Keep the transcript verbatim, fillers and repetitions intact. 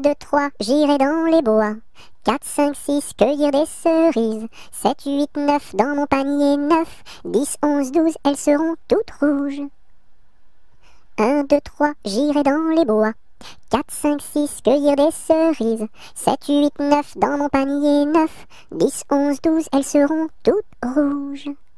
deux, trois, j'irai dans les bois. quatre, cinq, six, cueillir des cerises. sept, huit, neuf, dans mon panier neuf. dix, onze, douze, elles seront toutes rouges. un, deux, trois, j'irai dans les bois. quatre, cinq, six, cueillir des cerises. sept, huit, neuf, dans mon panier neuf. dix, onze, douze, elles seront toutes rouges.